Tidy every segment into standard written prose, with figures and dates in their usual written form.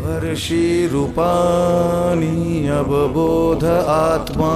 वर्षि रूपाणि अवबोध आत्मा।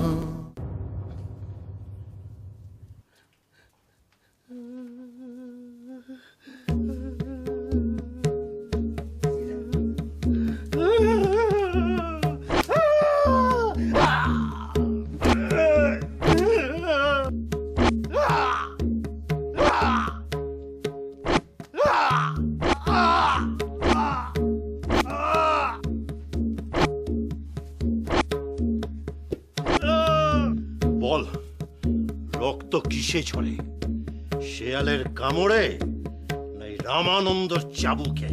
শেয়ালের কামড়ে নাই রামানন্দর চাবুকে?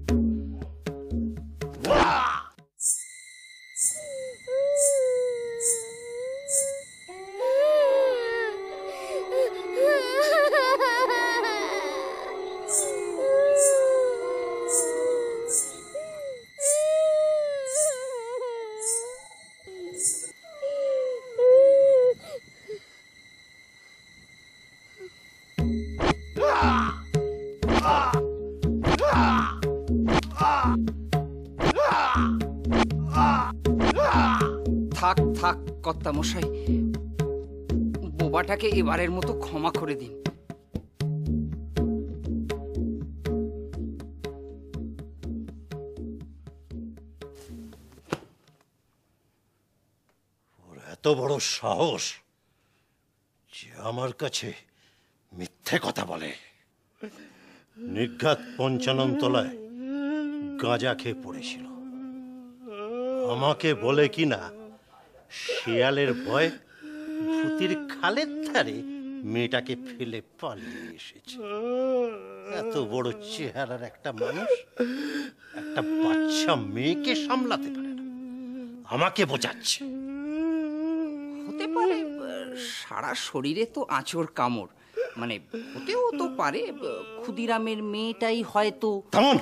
থাক থাক কর্তামশাই, বোবাটাকে এবারের মতো ক্ষমা করে দিন। ওর এত বড় সাহস যে আমার কাছে মিথ্যে কথা বলে। নির্ঘাত ৫৫ তলায় গাঁজা খেয়ে পড়েছিল। আমাকে বলে কিনা শিয়ালের ভয় ভূতির খালের ধারে মেয়েটাকে ফেলে পালিয়ে এসেছে। এত বড় চেহারার একটা মানুষ একটা বাচ্চা মেয়েকে সামলাতে পারে না, আমাকে বোঝাচ্ছে। হতে পারে সারা শরীরে তো আঁচড় কামড়, মানে হতেও তো পারে ক্ষুদিরামের মেয়েটাই হয়তো। থামুন!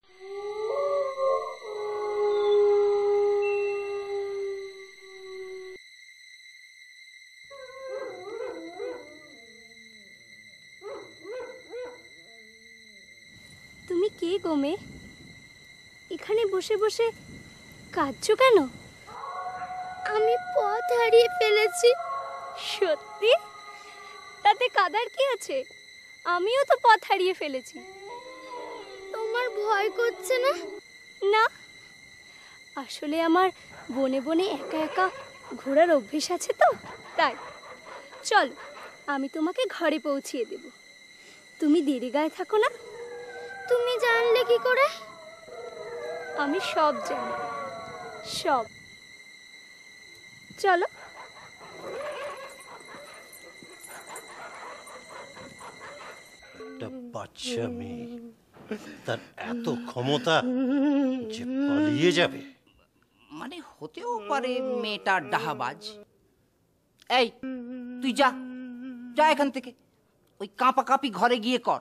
তুমি কে গো মেয়ে? এখানে বসে বসে কাঁদছো কেন? আমি পথ হারিয়ে ফেলেছি। সত্যি? তাতে কাঁদার কি আছে? আমিও তো পথ হারিয়ে ফেলেছি। তোমার ভয় করছে না? না, আসলে আমার বনে বনে একা একা ঘোরার অভ্যেস আছে তো, তাই। চল, আমি তোমাকে ঘরে পৌঁছিয়ে দেব। তুমি দেরি গায়ে থাকো না। তুমি জানলে কি করে? আমি সব জানি, সব। চলো। একটা বাচ্চা মেয়ে, তার এত ক্ষমতা যে পালিয়ে যাবে? মানে হতেও পারে মেয়েটা ডাহাবাজ। এই তুই যা যা এখান থেকে, ওই কাঁপা কাঁপি ঘরে গিয়ে কর।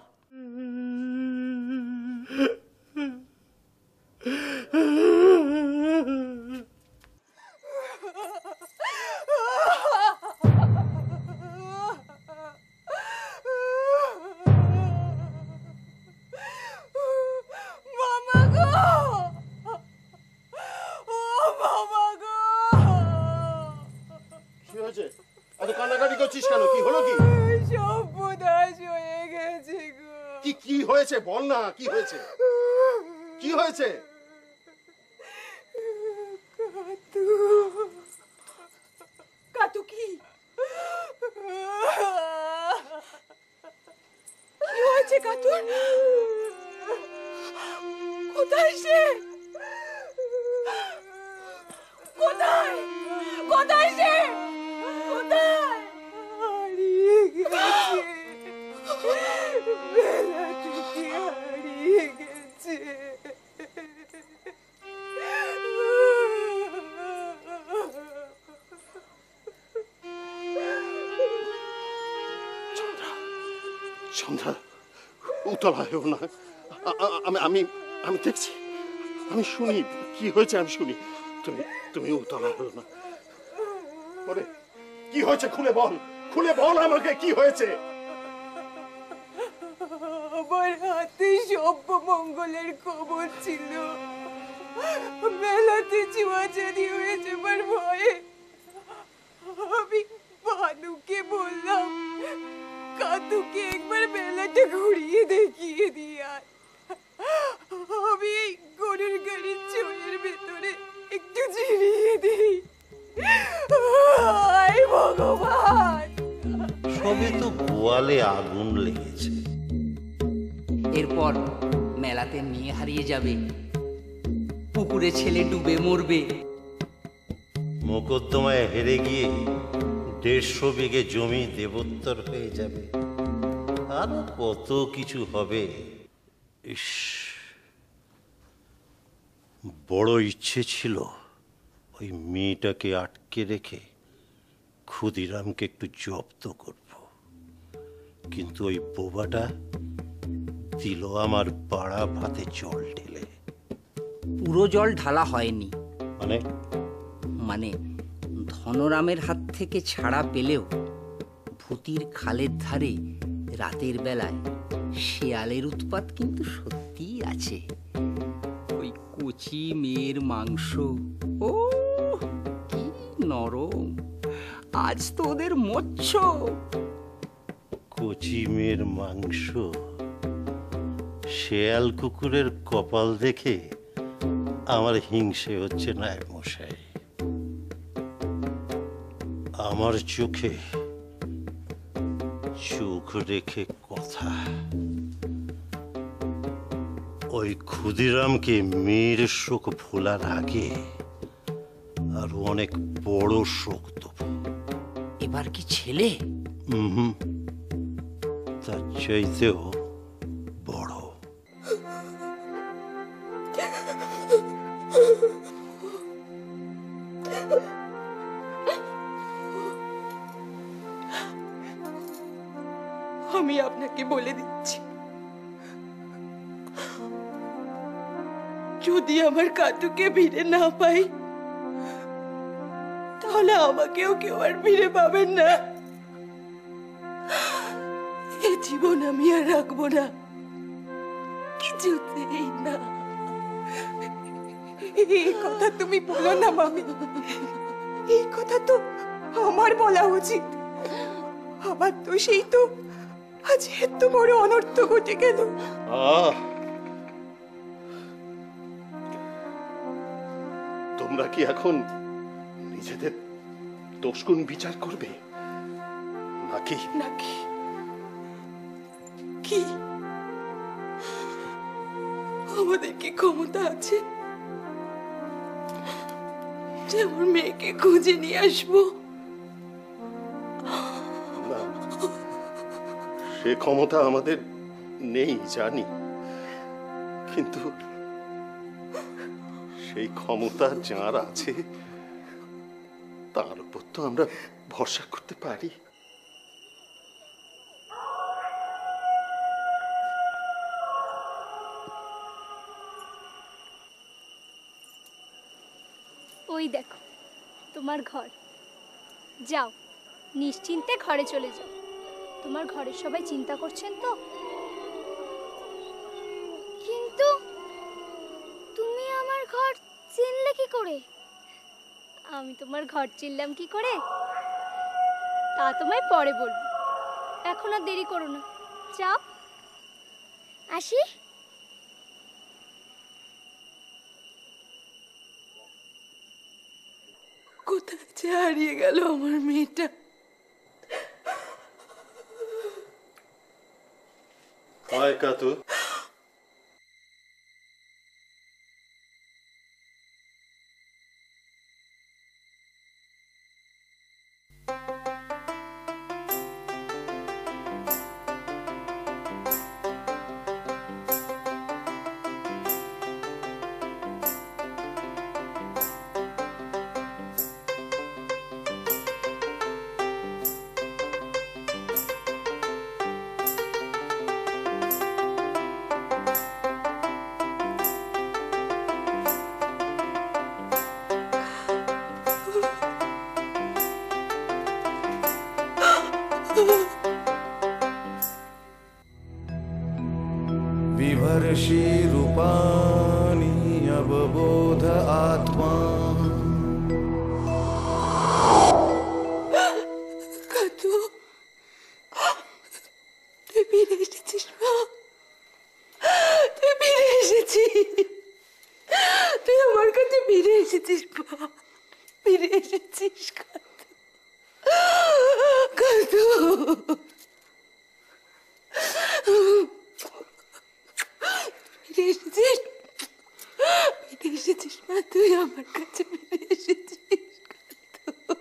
কান্নাকাটি করছিস কেন? কি হলো? কি সর্বনাশ হয়ে গেছে গো। কি হয়েছে বল না, কি হয়েছে? কি হয়েছে? কাতু কি হয়েছে? কাতু কোথায়? সে কোথায়? কোথায় সে? কোথায়? হারিয়ে গেছে, বেলা টুকি হারিয়ে গেছে। সন্ধ্যা, উতলা হয়েও না। আমি দেখছি, আমি শুনি কি হয়েছে, আমি শুনি। তুমি উতলা হয়েও না। কি হয়েছে খুলে বল, খুলে বল আমাকে, কি হয়েছে? আমার হাতে সভ্য মঙ্গলের খবর ছিল। মেলাতে চুয়াচারি হয়ে যাবার ভয়ে আমি ভানুকে বললাম কাতুকে একবার মেলাটা ঘুরিয়ে দেখিয়ে দিয়ে আয়। আমি এই গরুর গাড়ির চোরের ভেতরে একটু জিরিয়ে দিই। হায় ভগবান! সবে তো গোয়ালে আগুন লেগেছে। এরপর মেলাতে মেয়ে হারিয়ে যাবে, পুকুরে ছেলে ডুবে মরবে। মোকদ্দমায় হেরে গিয়ে 150 বিঘে জমি দেবোত্তর হয়ে যাবে, আরো কত কিছু হবে। ইস, বড় ইচ্ছে ছিল ওই মেয়েটাকে আটকে রেখে ক্ষুদিরামকে একটু জব্দ করব, কিন্তু ওই বোবাটা দিল আমার পাড়া ভাতে জল ঢেলে। পুরো জল ঢালা হয়নি, মানে ধনরামের হাত থেকে ছাড়া পেলেও ভূতির খালের ধারে রাতের বেলায় শেয়ালের উৎপাত কিন্তু সত্যিই আছে। ওই কচি মেয়ের মাংস, ও কি নরম! আজ তো ওদের মচ্ছ। কচি মেয়ের মাংস, শেয়াল কুকুরের কপাল দেখে আমার হিংসে হচ্ছে নায়েব মশাই। আমার চোখে চোখ রেখে কথা, ওই ক্ষুদিরামকে মেয়ের শোক ভোলার আগে আরো অনেক বড় শোক দেব। এবার কি ছেলে? তার চাইতেও বড়। আমি আপনাকে বলে দিচ্ছি, যদি আমার কাতুকে ভিড়ে না পাই তাহলে আমাকেও কেউ আর ভিড়ে পাবেন না। এ জীবন আমি আর রাখবো না, কিছুতেই না। এই কথা তুমি বলো না মামি, এই কথা তো আমার বলা উচিত। আমার তো সেই তো আজ এত বড় অনর্থ ঘটে গেল। তোমরা কি এখন নিজেদের দোষগুণ বিচার করবে নাকি নাকি কি আমাদের কি ক্ষমতা আছে যে আমার মেয়েকে খুঁজে নিয়ে আসবো? না, সে ক্ষমতা আমাদের নেই জানি, কিন্তু সেই ক্ষমতা যার আছে তার উপর তো আমরা ভরসা করতে পারি। ওই দেখো তোমার ঘর, যাও নিশ্চিন্তে ঘরে চলে যাও। তোমার ঘরের সবাই চিন্তা করছেন তো। কিন্তু তুমি আমার ঘর চিনলে কি করে? আমি তোমার ঘর চিনলাম কি করে তা তোমায় পরে বলবো, এখন আর দেরি করো না, যাও। আসি। কোথায় যে হারিয়ে গেল আমার মেয়েটা? হয় কাতু, अवबोध आत्मा। কাতু, তুই ফিরে এসেছিস মা, তুই ফিরে এসেছিস, তুই আমার কাছে ফিরে এসেছিস মা, ফিরে এসেছিস কাতু, কাতু। ফিরে এসেছিস, ফিরে এসেছিস মা, তুই আমার কাছে ফিরে এসেছিস কাতু।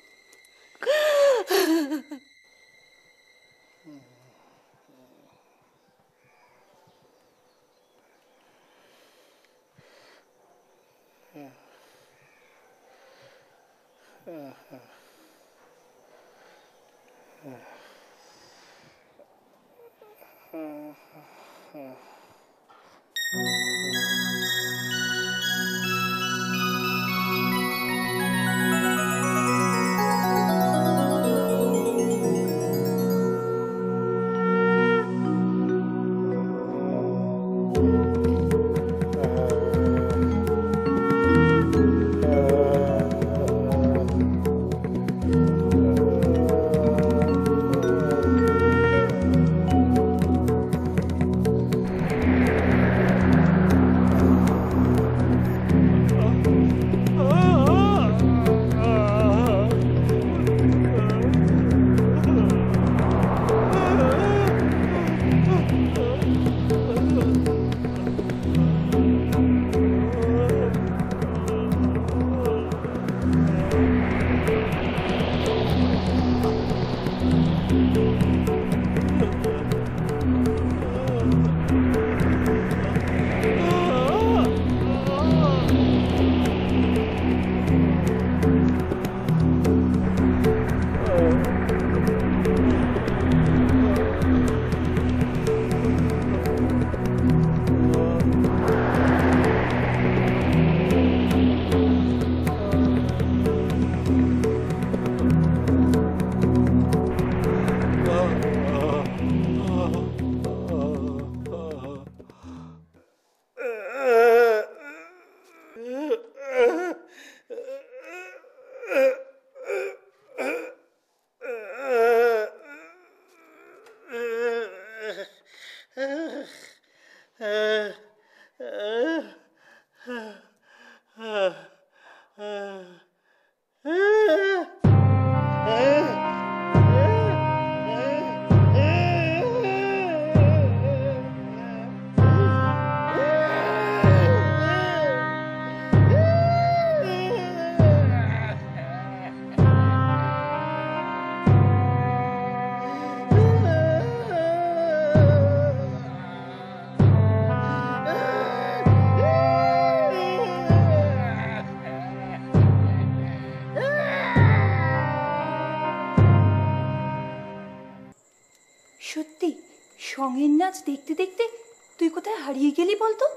সত্যি সঙ্গের নাচ দেখতে দেখতে তুই কোথায় হারিয়ে গেলি বলতো?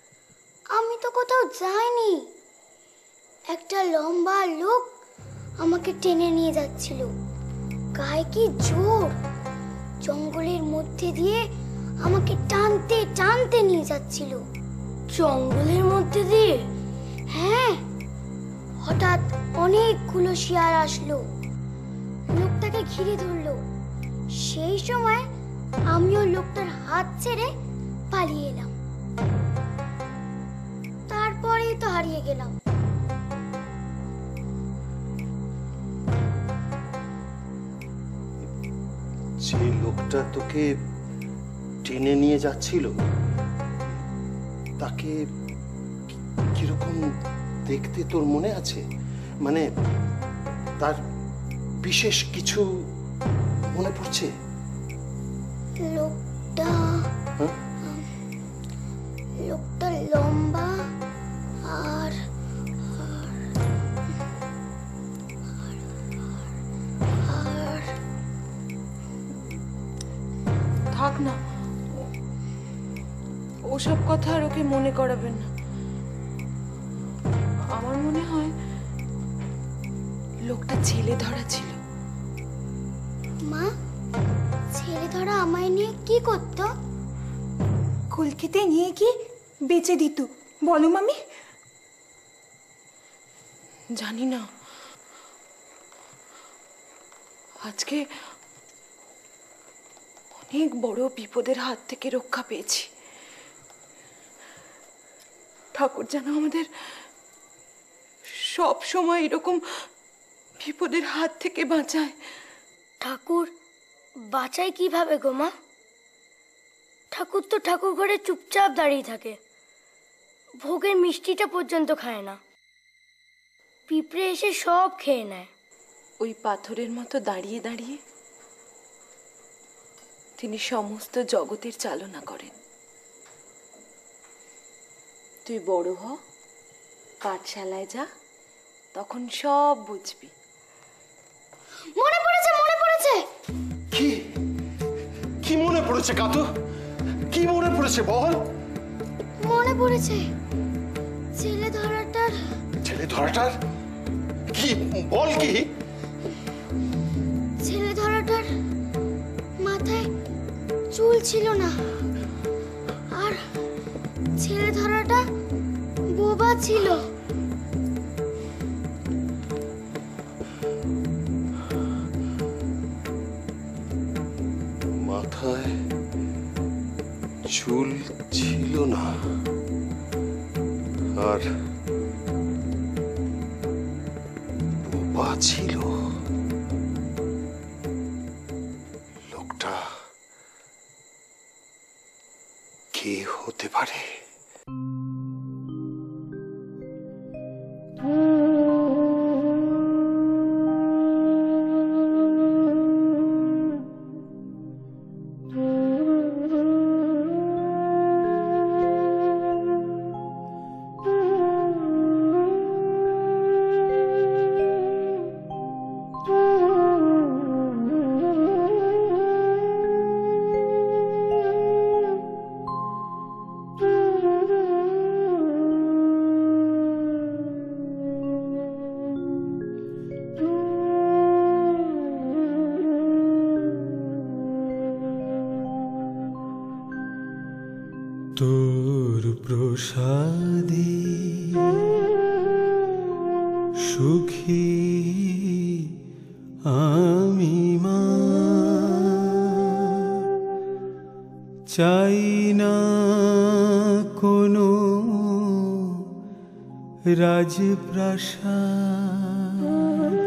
আমি তো কোথাও যাইনি, একটা লম্বা লোক আমাকে টেনে নিয়ে যাচ্ছিল। গায়ে কি জোর! জঙ্গলের মধ্যে দিয়ে আমাকে টানতে টানতে নিয়ে যাচ্ছিল। জঙ্গলের মধ্যে দিয়ে? হ্যাঁ। হঠাৎ অনেকগুলো শিয়াল আসলো, লোকটাকে ঘিরে ধরলো। সেই সময় আমিও লোকটার হাত ছেড়ে পালিয়ে এলাম, তারপরেই তো হারিয়ে গেলাম। যে লোকটা তোকে টেনে নিয়ে যাচ্ছিল তাকে কিরকম দেখতে তোর মনে আছে? মানে তার বিশেষ কিছু মনে পড়ছে? লোকটা লম্বা আর থাক না, ওসব কথা আর ওকে মনে করাবেন না। আমার মনে হয় লোকটা ছেলে ধরা ছিল। মা, ছেলে ধরা আমায় নিয়ে কি করতো? কলকাতায় নিয়ে গিয়ে বেচে দিত। বলো মামি। জানি না, আজকে অনেক বড় বিপদের হাত থেকে রক্ষা পেয়েছি। ঠাকুর যেন আমাদের সব সময় এরকম বিপদের হাত থেকে বাঁচায়। ঠাকুর বাঁচায় কিভাবে গো মা? ঠাকুর তো ঠাকুর ঘরে চুপচাপ দাঁড়িয়ে থাকে, ভোগের মিষ্টিটা পর্যন্ত খায় না, পিঁপড়ে এসে সব খেয়ে নেয়। ওই পাথরের মতো দাঁড়িয়ে দাঁড়িয়ে তিনি সমস্ত জগতের চালনা করেন। তুই বড় হ, পাঠশালায় যা, তখন সব বুঝবি। মনে পড়েছে, মনে পড়েছে। কি কি মনে পড়েছে কাতু? কি মনে পড়েছে বল? মনে পড়েছে ছেলে ধরাটার কি বল? কি ছেলে ধরাটার মাথায় চুল ছিল না, আর ছেলে ধরাটা বোবা ছিল। মাথায় চুল ছিল না আর বোবা ছিল। লোকটা কে হতে পারে? তোর প্রসাদে সুখী আমি মা, চাই না কোনো রাজপ্রাসাদ।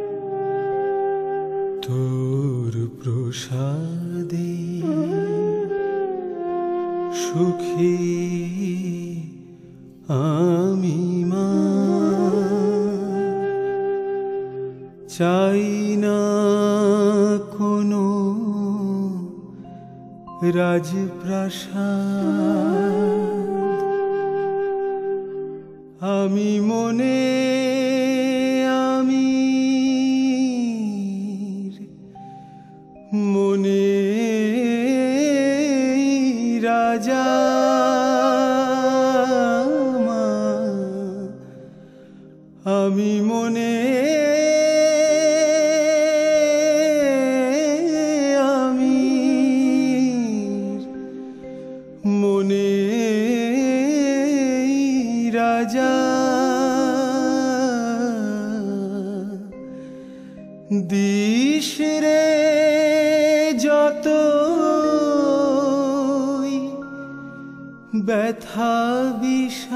তোর প্রসাদে সুখী আমি মা, চাই না কোনো রাজপ্রাসাদ। আমি মনে মনে রাজা, আমি মনে মনে রাজা, দিশ রে যত ব্যথা বিষ